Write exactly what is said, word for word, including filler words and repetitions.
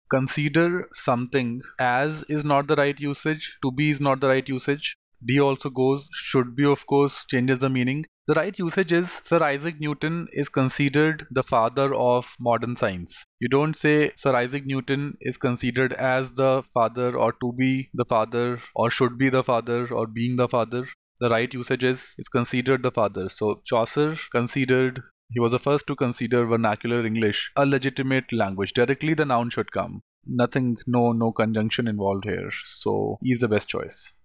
Consider something as is not the right usage, to be is not the right usage. D also goes, should be of course changes the meaning. The right usage is Sir Isaac Newton is considered the father of modern science. You don't say Sir Isaac Newton is considered as the father or to be the father or should be the father or being the father. The right usage is is considered the father. So Chaucer considered, he was the first to consider vernacular English a legitimate language. Directly the noun should come. Nothing, no, no conjunction involved here. So he's the best choice.